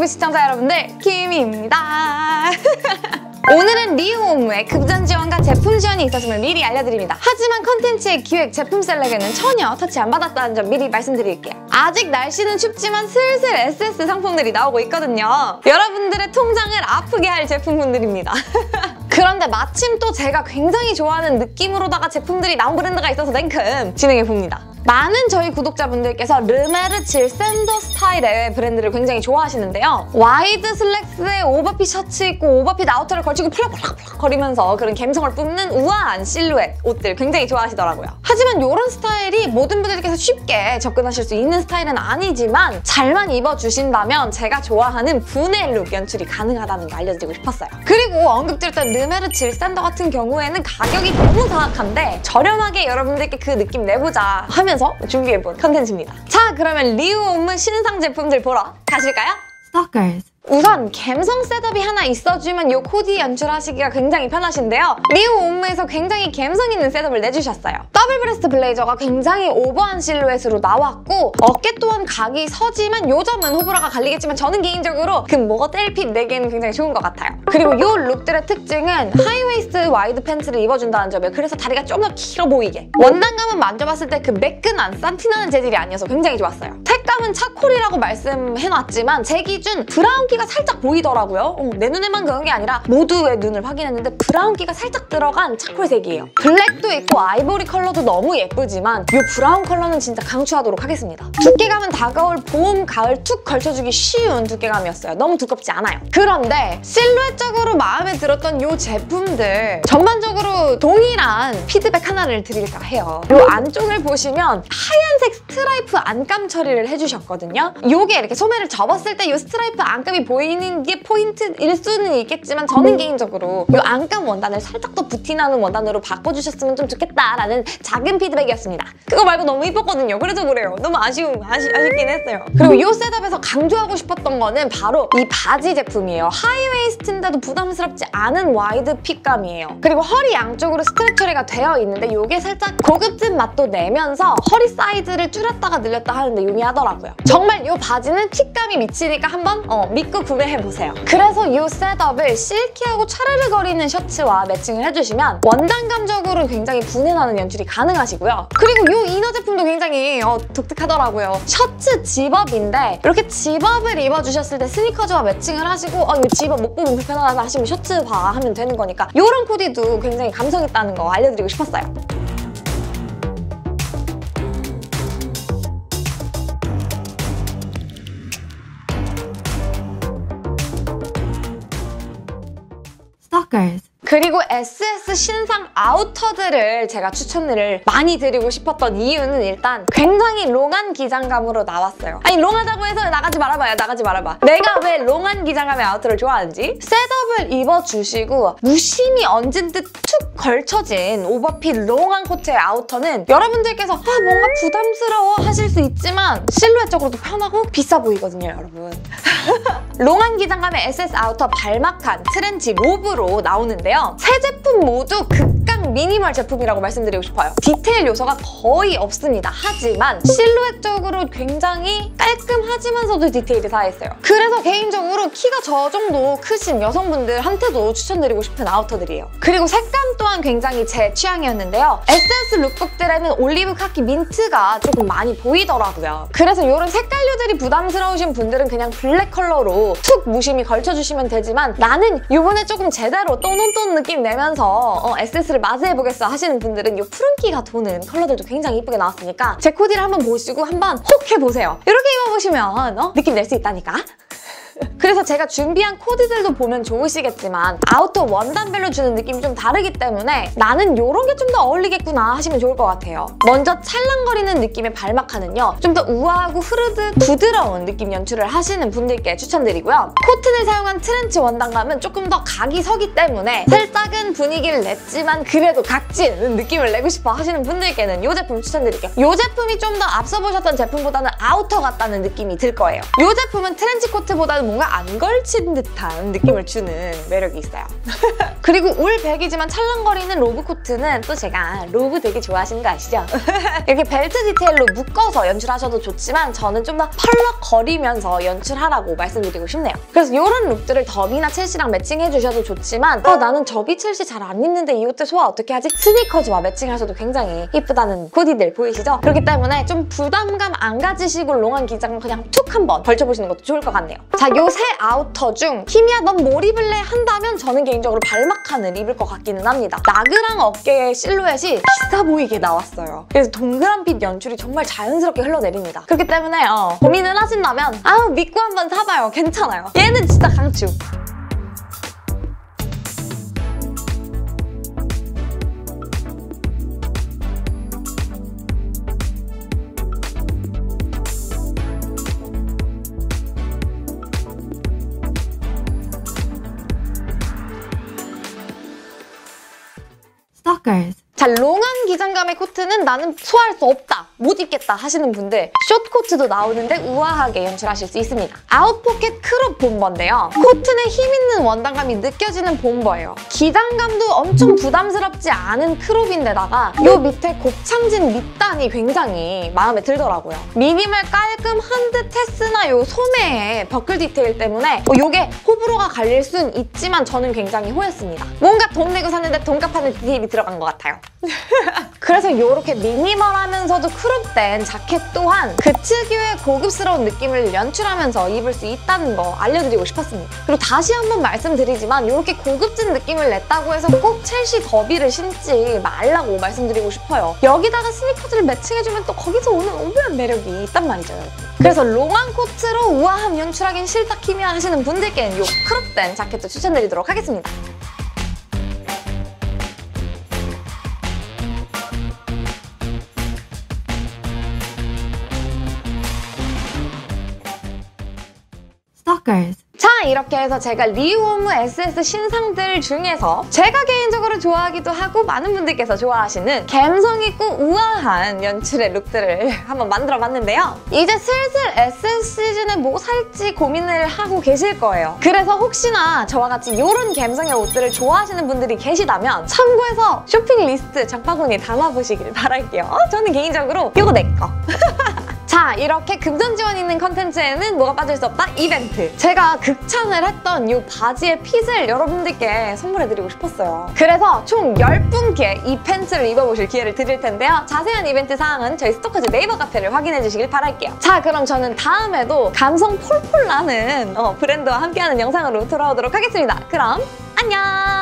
대한민국 시청자 여러분들, 김희입니다. 오늘은 리우홈의 급전 지원과 제품 지원이 있었음을 미리 알려드립니다. 하지만 컨텐츠의 기획, 제품 셀렉에는 전혀 터치 안 받았다는 점 미리 말씀드릴게요. 아직 날씨는 춥지만 슬슬 SS 상품들이 나오고 있거든요. 여러분들의 통장을 아프게 할 제품군들입니다. 그런데 마침 또 제가 굉장히 좋아하는 느낌으로다가 제품들이 나온 브랜드가 있어서 냉큼 진행해봅니다. 많은 저희 구독자분들께서 르메르 질 샌더 스타일의 브랜드를 굉장히 좋아하시는데요. 와이드 슬랙스에 오버핏 셔츠 입고 오버핏 아우터를 걸치고 플락플락플락 거리면서 그런 감성을 뿜는 우아한 실루엣 옷들 굉장히 좋아하시더라고요. 하지만 이런 스타일이 모든 분들께서 쉽게 접근하실 수 있는 스타일은 아니지만 잘만 입어주신다면 제가 좋아하는 분해 룩 연출이 가능하다는 거 알려드리고 싶었어요. 그리고 언급드렸던 르메르 질 샌더 같은 경우에는 가격이 너무 사악한데 저렴하게 여러분들께 그 느낌 내보자 하면 준비해본 컨텐츠입니다. 자, 그러면 리우홈 신상 제품들 보러 가실까요? Stalkers. 우선 감성 셋업이 하나 있어주면 이 코디 연출하시기가 굉장히 편하신데요. 리우홈에서 굉장히 감성 있는 셋업을 내주셨어요. 더블 브레스트 블레이저가 굉장히 오버한 실루엣으로 나왔고 어깨 또한 각이 서지만 요 점은 호불호가 갈리겠지만 저는 개인적으로 그 모거 뗄핏 내기에는 굉장히 좋은 것 같아요. 그리고 이 룩들의 특징은 하이웨이스트 와이드 팬츠를 입어준다는 점이에요. 그래서 다리가 좀 더 길어 보이게. 원단감은 만져봤을 때 그 매끈한 산티나는 재질이 아니어서 굉장히 좋았어요. 색감은 차콜이라고 말씀해놨지만 제 기준 브라운기가 살짝 보이더라고요. 내 눈에만 그런 게 아니라 모두의 눈을 확인했는데 브라운기가 살짝 들어간 차콜색이에요. 블랙도 있고 아이보리 컬러도 너무 예쁘지만 이 브라운 컬러는 진짜 강추하도록 하겠습니다. 두께감은 다가올 봄, 가을 툭 걸쳐주기 쉬운 두께감이었어요. 너무 두껍지 않아요. 그런데 실루엣적으로 마음에 들었던 이 제품들 전반적으로 동일한 피드백 하나를 드릴까 해요. 이 안쪽을 보시면 하얀색 스트라이프 안감 처리를 해주셨거든요. 이게 이렇게 소매를 접었을 때 이 스트라이프 안감이 보이는 게 포인트일 수는 있겠지만 저는 개인적으로 이 안감 원단을 살짝 더 부티나는 원단으로 바꿔주셨으면 좀 좋겠다라는 작은 피드백이었습니다. 그거 말고 너무 이뻤거든요. 그래서 그래요. 너무 아쉽긴 했어요. 그리고 이 셋업에서 강조하고 싶었던 거는 바로 이 바지 제품이에요. 하이웨이스트인데도 부담스럽지 않은 와이드 핏감이에요. 그리고 허리 양쪽으로 스트랩 처리가 되어 있는데 이게 살짝 고급진 맛도 내면서 허리 사이즈를 줄였다가 늘렸다 하는데 용이하더라고요. 정말 이 바지는 핏감이 미치니까 한번 믿고 구매해보세요. 그래서 이 셋업을 실키하고 차르르 거리는 셔츠와 매칭을 해주시면 원단감적으로 굉장히 분해나는 연출이 가능하시고요. 그리고 이 이너 제품도 굉장히 독특하더라고요. 셔츠 집업인데 이렇게 집업을 입어주셨을 때 스니커즈와 매칭을 하시고 이 집업 목 부분 불편하다 하시면 셔츠화 하면 되는 거니까 이런 코디도 굉장히 감성 있다는 거 알려드리고 싶었어요. Stalkers. 그리고 SS 신상 아우터들을 제가 추천을 많이 드리고 싶었던 이유는 일단 굉장히 롱한 기장감으로 나왔어요. 아니 롱하다고 해서 나가지 말아봐요. 나가지 말아봐. 내가 왜 롱한 기장감의 아우터를 좋아하는지. 셋업을 입어주시고 무심히 얹은 듯 툭 걸쳐진 오버핏 롱한 코트의 아우터는 여러분들께서 뭔가 부담스러워 하실 수 있지만 실루엣적으로도 편하고 비싸 보이거든요, 여러분. 롱한 기장감의 SS 아우터 발막한 트렌치 로브로 나오는데요. 세 제품 모두 극강 미니멀 제품이라고 말씀드리고 싶어요. 디테일 요소가 거의 없습니다. 하지만 실루엣적으로 굉장히 깔끔하지만서도 디테일이 살아있어요. 그래서 개인적으로 키가 저 정도 크신 여성분들한테도 추천드리고 싶은 아우터들이에요. 그리고 색감 또한 굉장히 제 취향이었는데요. SS 룩북들에는 올리브 카키 민트가 조금 많이 보이더라고요. 그래서 이런 색깔류들이 부담스러우신 분들은 그냥 블랙 컬러로 툭 무심히 걸쳐주시면 되지만 나는 이번에 조금 제대로 또논또논 느낌 내면서 SS를 마스해보겠어 하시는 분들은 이 푸른기가 도는 컬러들도 굉장히 이쁘게 나왔으니까 제 코디를 한번 보시고 한번 혹 해보세요. 이렇게 입어보시면 느낌 낼 수 있다니까? 그래서 제가 준비한 코디들도 보면 좋으시겠지만 아우터 원단별로 주는 느낌이 좀 다르기 때문에 나는 이런 게 좀 더 어울리겠구나 하시면 좋을 것 같아요. 먼저 찰랑거리는 느낌의 발막하는요. 좀 더 우아하고 흐르듯 부드러운 느낌 연출을 하시는 분들께 추천드리고요. 코튼을 사용한 트렌치 원단감은 조금 더 각이 서기 때문에 살짝은 분위기를 냈지만 그래도 각진 느낌을 내고 싶어 하시는 분들께는 이 제품 추천드릴게요. 이 제품이 좀 더 앞서 보셨던 제품보다는 아우터 같다는 느낌이 들 거예요. 이 제품은 트렌치 코트보다는 뭔가 안 걸친 듯한 느낌을 주는 매력이 있어요. 그리고 올 백이지만 찰랑거리는 로브 코트는 또 제가 로브 되게 좋아하시는 거 아시죠? 이렇게 벨트 디테일로 묶어서 연출하셔도 좋지만 저는 좀 더 펄럭거리면서 연출하라고 말씀드리고 싶네요. 그래서 이런 룩들을 더비나 첼시랑 매칭해주셔도 좋지만 나는 더비 첼시 잘 안 입는데 이 옷들 소화 어떻게 하지? 스니커즈와 매칭하셔도 굉장히 이쁘다는 코디들 보이시죠? 그렇기 때문에 좀 부담감 안 가지시고 롱한 기장을 그냥 툭 한번 걸쳐보시는 것도 좋을 것 같네요. 자, 요 세 아우터 중 키미야 넌 뭘 입을래? 한다면 저는 개인적으로 발막한을 입을 것 같기는 합니다. 나그랑 어깨의 실루엣이 비싸 보이게 나왔어요. 그래서 동그란 핏 연출이 정말 자연스럽게 흘러내립니다. 그렇기 때문에 고민을 하신다면 믿고 한번 사봐요. 괜찮아요. 얘는 진짜 강추. Stalkers. 자, 롱한 기장감의 코트는 나는 소화할 수 없다, 못 입겠다 하시는 분들 숏코트도 나오는데 우아하게 연출하실 수 있습니다. 아웃포켓 크롭 bomber인데요. 코트는 힘 있는 원단감이 느껴지는 bomber예요. 기장감도 엄청 부담스럽지 않은 크롭인데다가 요 밑에 곱창진 밑단이 굉장히 마음에 들더라고요. 미니멀 깔끔한 듯 했으나 요 소매에 버클 디테일 때문에 요게 호불호가 갈릴 순 있지만 저는 굉장히 호였습니다. 뭔가 돈 내고 샀는데 돈값 하는 디테일이 들어간 것 같아요. 그래서 이렇게 미니멀하면서도 크롭된 자켓 또한 그 특유의 고급스러운 느낌을 연출하면서 입을 수 있다는 거 알려드리고 싶었습니다. 그리고 다시 한번 말씀드리지만 이렇게 고급진 느낌을 냈다고 해서 꼭 첼시 더비를 신지 말라고 말씀드리고 싶어요. 여기다가 스니커즈를 매칭해주면 또 거기서 오는 오묘한 매력이 있단 말이죠, 여러분. 그래서 롱한 코트로 우아함 연출하긴 싫다 키미야 하시는 분들께는 이 크롭된 자켓도 추천드리도록 하겠습니다. Stalkers. 자, 이렇게 해서 제가 리오무 SS 신상들 중에서 제가 개인적으로 좋아하기도 하고 많은 분들께서 좋아하시는 감성있고 우아한 연출의 룩들을 한번 만들어봤는데요. 이제 슬슬 SS 시즌에 뭐 살지 고민을 하고 계실 거예요. 그래서 혹시나 저와 같이 이런 감성의 옷들을 좋아하시는 분들이 계시다면 참고해서 쇼핑 리스트 장바구니에 담아보시길 바랄게요. 저는 개인적으로 이거 내 거. 자, 이렇게 금전 지원 있는 컨텐츠에는 뭐가 빠질 수 없다? 이벤트! 제가 극찬을 했던 이 바지의 핏을 여러분들께 선물해드리고 싶었어요. 그래서 총 10분께 이 팬츠를 입어보실 기회를 드릴 텐데요. 자세한 이벤트 사항은 저희 스토커즈 네이버 카페를 확인해주시길 바랄게요. 자, 그럼 저는 다음에도 감성 폴폴 나는 브랜드와 함께하는 영상으로 돌아오도록 하겠습니다. 그럼 안녕!